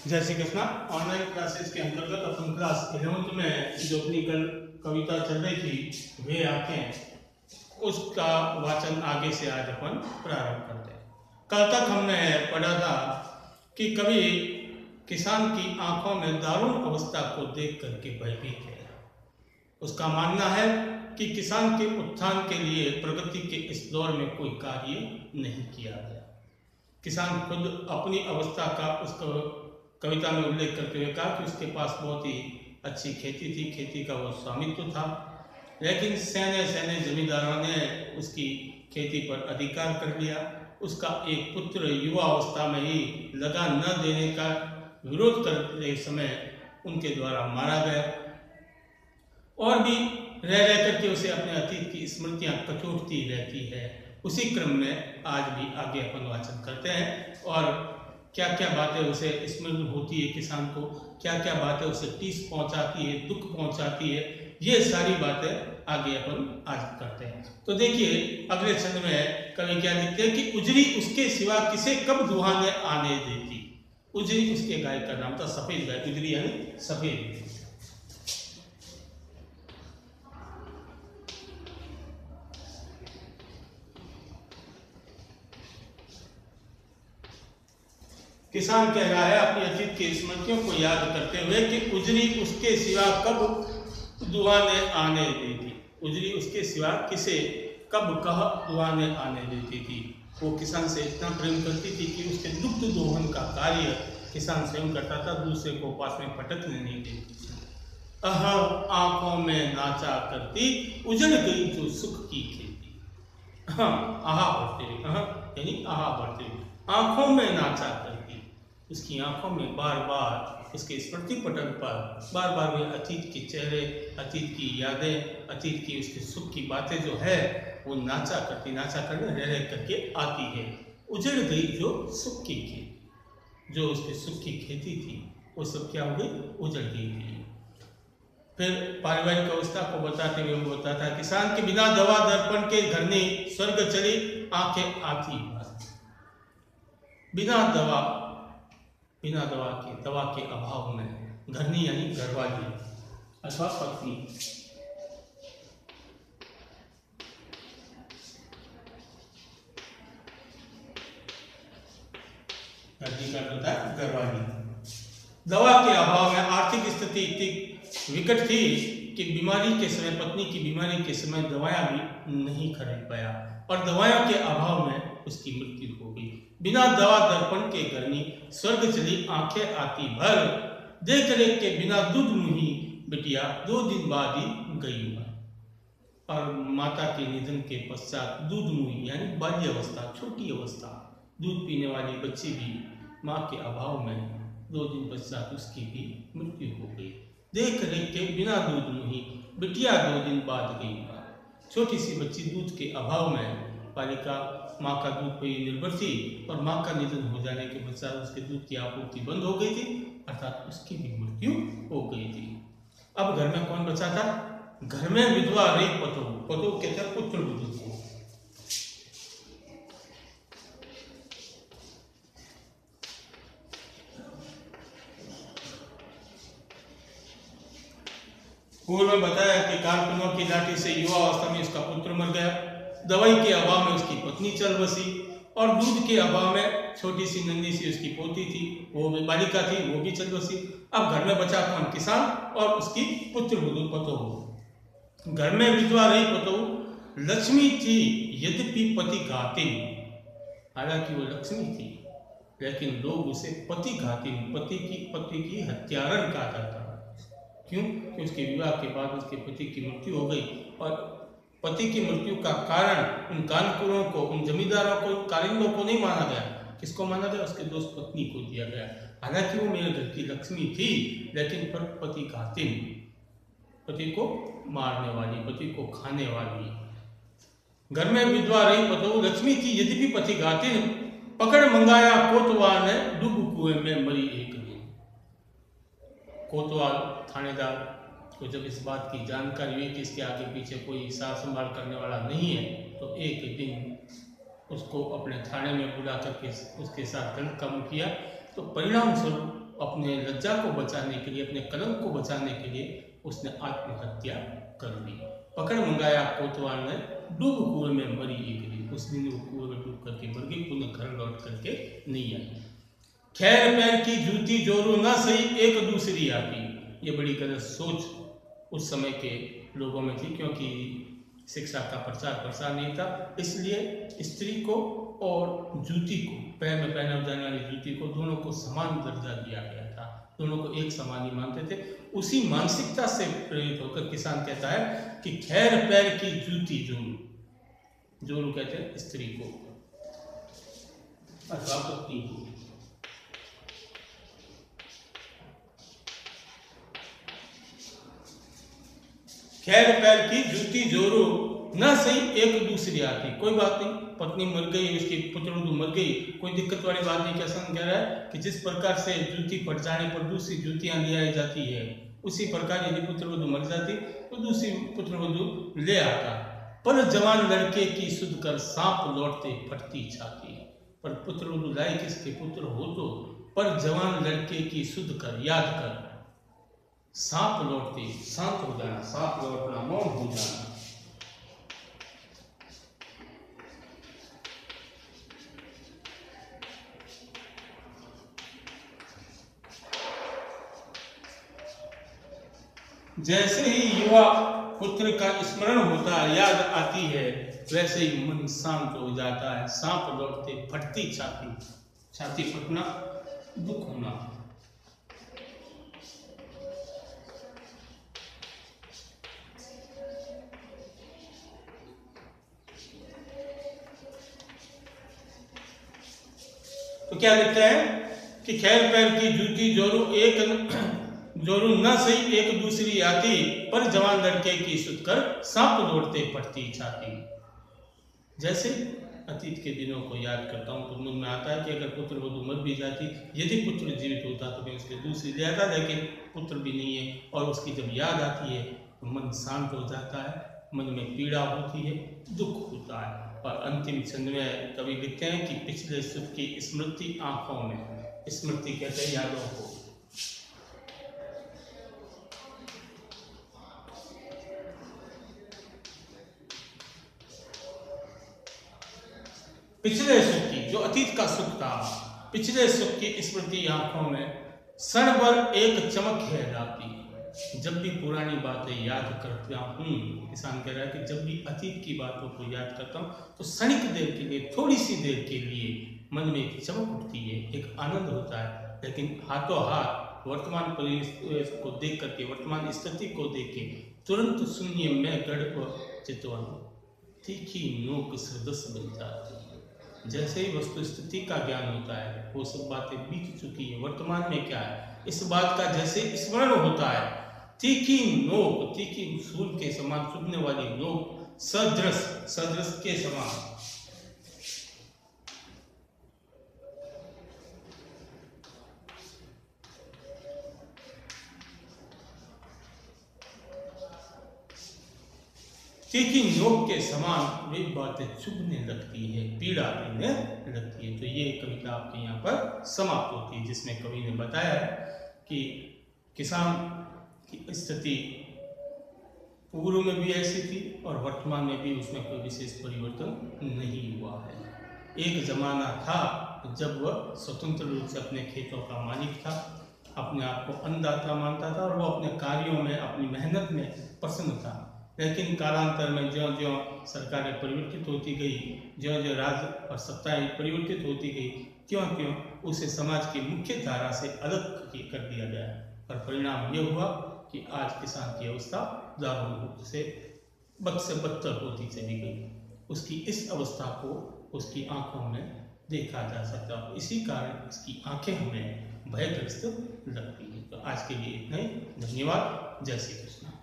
जय Shri Krishna. Online classes के अंतर्गत अपन क्लास 11th में जो अपनी कल कविता चल रही थी वे आंखें, उसका वाचन आगे से आज अपन प्रारंभ करते हैं। कल तक हमने पढ़ा था कि कवि किसान की आंखों में दारुण अवस्था को देख करके भयभीत है। उसका मानना है कि किसान के उत्थान के लिए प्रगति के इस दौर में कोई कार्य नहीं किया गया। किसान खुद अपनी अवस्था का उसको कविता में उल्लेख करते हुए कहा कि उसके पास बहुत ही अच्छी खेती थी, खेती का वो स्वामित्व था, लेकिन सैन्य जमींदारों ने उसकी खेती पर अधिकार कर लिया। उसका एक पुत्र युवा अवस्था में ही लगान न देने का विरोध करते समय उनके द्वारा मारा गया। और भी रह करके उसे अपने अतीत की स्मृतियां कचोटती रहती है। उसी क्रम में आज भी आगे अपन वाचन करते हैं और क्या क्या बातें उसे स्मरण होती है, किसान को क्या क्या बातें उसे टीस पहुंचाती है, दुख पहुंचाती है, ये सारी बातें आगे अपन आज करते हैं। तो देखिए अगले छंद में कवि क्या लिखते हैं कि उजरी उसके सिवा किसे कब दुहाने आने देती। उजरी उसके गाय का नाम था, सफेद गाय, उजरी यानी सफेद। किसान कह रहा है अपनी अतीत की स्मृतियों को याद करते हुए कि उजरी उसके सिवा कब दुआने आने देती। उजरी उसके सिवा किसे कब कह दुआने आने देती थी। वो किसान से इतना प्रेम करती थी कि उसके दुग्ध दोहन का कार्य किसान स्वयं करता था, दूसरे को पास में पटकने नहीं देती थी। आंखों में नाचा करती उजड़ गई जो सुख की खेती। आहा बढ़ते यानी आहा बढ़ते आंखों में नाचा करती। उसकी आंखों में बार बार उसके स्मृति पटल पर बार बार वे अतीत के चेहरे, अतीत की यादें, अतीत की उसके सुख की बातें जो है वो नाचा करने रह करके आती है। उजड़ गई जो सुख की खेती, जो उसके सुख की खेती थी वो सब क्या हो गई, उजड़ गई थी। फिर पारिवारिक अवस्था को बताते हुए वो बताता है किसान के बिना दवा दर्पण के घरनी स्वर्ग चली आंखें आती। बिना दवा के अभाव में घरनी यानी घरवाली अथवा पत्नी। घरनी का होता है घरवाली। दवा के अभाव में आर्थिक स्थिति इतनी विकट थी कि बीमारी के समय, पत्नी की बीमारी के समय दवाएं भी नहीं खरीद पाया और दवाओं के अभाव में उसकी मृत्यु हो गई। बिना दवा दर्पण के घरनी स्वर्ग चली आंखें आती भर, देख रेख के बिना दूध मुही बिटिया 2 दिन बाद ही गई। और माता के निधन के पश्चात दूध मुही यानी बाल्य अवस्था, छोटी अवस्था, दूध पीने वाली बच्ची भी माँ के अभाव में 2 दिन पश्चात उसकी भी मृत्यु हो गई। देख रेख के बिना दूध मुही बिटिया 2 दिन बाद गई। छोटी सी बच्ची दूध के अभाव में, बालिका माँ का दूध पर निर्भर थी और माँ का निधन हो जाने के पश्चात उसके दूध की आपूर्ति बंद हो गई थी, अर्थात उसकी भी मृत्यु हो गई थी। अब घर में कौन बचा था? घर में विधवा रही पतो कहते हैं पुत्र बुद्धू को। पूर्व में बताया कि कारकुनों की लाठी से युवा अवस्था में उसका पुत्र मर गया। दवाई के अभाव में उसकी पत्नी चल बसी और दूध के अभाव में छोटी सी नन्ही सी उसकी पोती थी, वो भी बालिका थी, वो भी चल बसी। अब घर में बचा कौन? किसान और उसकी पुत्र पतोहू। घर में विधवा रही पतोहू लक्ष्मी थी यद्यपि पति घातिन। हालांकि वो लक्ष्मी थी लेकिन लोग उसे पति घातिन, पति की हत्यारन कहा जाता। क्यों? कि उसके विवाह के बाद उसके पति की मृत्यु हो गई और पति की मृत्यु का कारण उन कानपुरों को, उन जमींदारों को, कारिंदों को नहीं माना गया। किसको माना गया? उसके दोस्त पत्नी को दिया गया। हालांकि वो मेरे घर की लक्ष्मी थी लेकिन पर पति घातिन, पति को मारने वाली, पति को खाने वाली। घर में विधवा रही पतो लक्ष्मी थी यद्यपि पति घातिन, पकड़ मंगाया कोतवाल ने डूब कुएं में मरी एक दिन। कोतवाल थानेदार को जब इस बात की जानकारी हुई कि इसके आगे पीछे कोई सार संभाल करने वाला नहीं है, तो एक दिन उसको अपने थाने में बुला करके उसके साथ दंड काम किया। तो परिणाम स्वरूप अपने लज्जा को बचाने के लिए, अपने कलंक को बचाने के लिए उसने आत्महत्या कर ली। पकड़ मंगाया कोतवाल ने, डूब कुएं में मरी एक री। उस दिन वो कुएं में डूब करके मर गई, पुनः घर लौट करके नहीं आई। खैर पैर की जूती जोरू ना सही, एक दूसरी आती। ये बड़ी गलत सोच उस समय के लोगों में थी, क्योंकि शिक्षा का प्रचार प्रसार नहीं था। इसलिए स्त्री को और जूती को, पैर में पहने जाने वाली जूती को, दोनों को समान दर्जा दिया गया था, दोनों को एक समान ही मानते थे। उसी मानसिकता से प्रेरित होकर किसान कहता है कि खैर पैर की जूती जोरू, जोरू कहते हैं स्त्री को अथवा पत्नी को। खैर पैर की जूती जोरू ना सही, एक दूसरी आती। कोई बात नहीं, पत्नी मर गई, उसकी पुत्रवधू मर गई, कोई दिक्कत वाली बात नहीं। क्या कह रहा है कि जिस प्रकार से जूती फट जाने पर दूसरी जूतियां ले आई जाती है, उसी प्रकार यदि पुत्रवधू मर जाती तो दूसरी पुत्रवधू ले आता। पर जवान लड़के की सुध कर सांप लौटते फटती छाती। पर पुत्रवधू लाई किसके, पुत्र हो तो, पर जवान लड़के की सुध कर, याद कर, सांप लौटते, शांत हो जाना, सांप लौटना, मौन हो जाना। जैसे ही युवा पुत्र का स्मरण होता है, याद आती है, वैसे ही मन शांत हो जाता है। सांप लौटते फटती छाती, छाती फटना, दुख होना। तो क्या लिखते हैं कि खैर पैर की जूती जोरू, एक जोरू न सही, एक दूसरी आती। पर जवान लड़के की सुध कर सांप लौटते फटती छाती। जैसे अतीत के दिनों को याद करता हूँ तो मन में आता है कि अगर पुत्र वधू मर भी जाती, यदि पुत्र जीवित होता तो मैं उसके दूसरी ले आता, लेकिन पुत्र भी नहीं है। और उसकी जब याद आती है तो मन शांत हो जाता है, मन में पीड़ा होती है, दुख होता है। और अंतिम छंद में कवि लिखते हैं कि पिछले सुख की स्मृति आंखों में, स्मृति कहते हैं यादों को। पिछले सुख की, जो अतीत का सुख था, पिछले सुख की स्मृति आंखों में, क्षण भर एक चमक है लाती। जब भी पुरानी बातें याद करता हूँ, किसान कह रहा है कि जब भी अतीत की बातों को याद करता हूँ तो क्षणिक देर के लिए, थोड़ी सी देर के लिए मन में एक चमक उठती है, एक आनंद होता है। लेकिन हाथों हाथ वर्तमान परिवेश को देख करके, वर्तमान स्थिति को देख के तुरंत शून्य में गढ़ चितवन, तीखी नोक सदस बन जाती है। जैसे ही वस्तु स्थिति का ज्ञान होता है, वो सब बातें बीत चुकी है, वर्तमान में क्या है इस बात का जैसे स्मरण होता है, तीखी नोक, तीखी सूल के समान चुभने वाली नोक, सदृश, सदृश के समान। तीखी नोक के समान वे बातें चुभने लगती है, पीड़ा देने लगती है। तो ये कविता आपके यहाँ पर समाप्त होती है, जिसमें कवि ने बताया कि किसान की स्थिति पूर्व में भी ऐसी थी और वर्तमान में भी उसमें कोई विशेष परिवर्तन नहीं हुआ है। एक जमाना था जब वह स्वतंत्र रूप से अपने खेतों का मालिक था, अपने आप को अन्नदाता मानता था और वो अपने कार्यों में, अपनी मेहनत में प्रसन्न था। लेकिन कालांतर में ज्यों ज्यों सरकारें परिवर्तित होती गई, ज्यों ज्यों राज्य और सत्ताएं परिवर्तित होती गई, त्यों त्यों उसे समाज की मुख्य धारा से अलग कर दिया गया। और परिणाम ये हुआ कि आज किसान की अवस्था दारुण रूप से बद से बदतर होती चली गई। उसकी इस अवस्था को उसकी आंखों में देखा जा सकता है। इसी कारण इसकी आंखें हमें भयग्रस्त लगती हैं। तो आज के लिए इतना ही। धन्यवाद। जय श्री कृष्ण।